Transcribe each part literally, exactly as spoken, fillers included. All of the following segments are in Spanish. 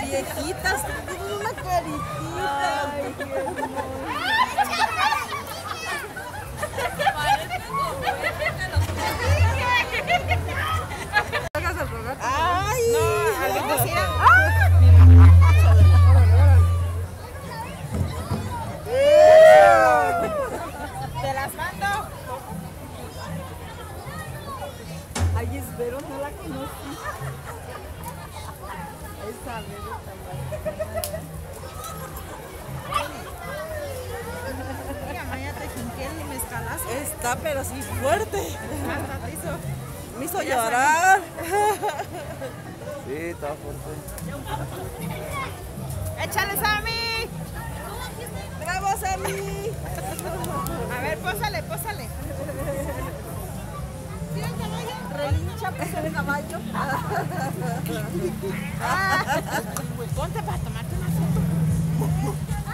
viejitas, tienen una caritita. Ay, qué hermoso. Ay, no, Alberto, sí. Te las mando. Ay, espero, no la conocí. Esa bebé está, pero sí fuerte. Me hizo llorar. Sí, está fuerte. ¡Échale, Sammy! ¡Bravo, Sammy! A ver, pósale, pósale. ¿Tira el caballo? Relincha, pues el caballo. Ponte para tomarte una foto.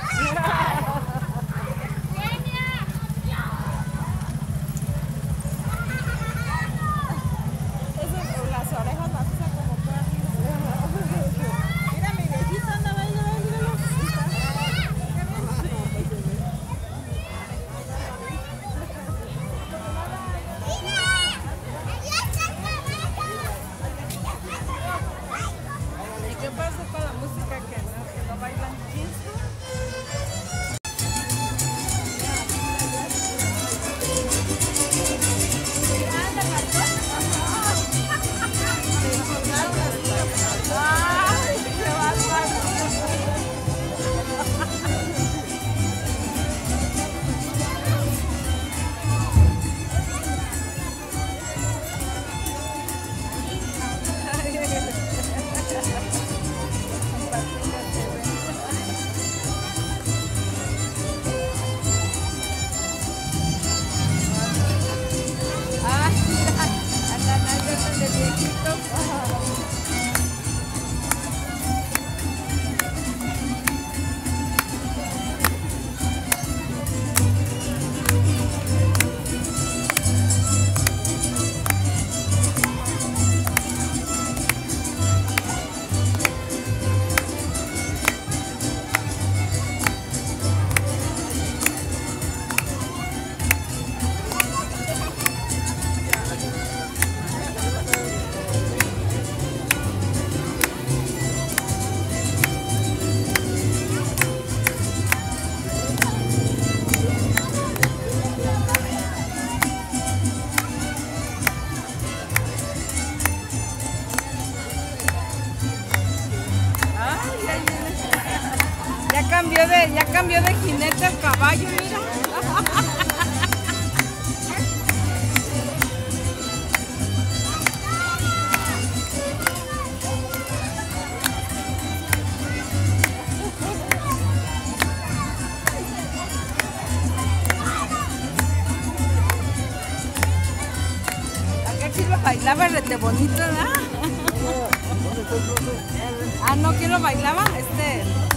Ya cambió de, ya cambió de jinete al caballo, mira. Acá sí lo bailaba rete bonito, ¿verdad? Ah, no, ¿quién lo bailaba? Este...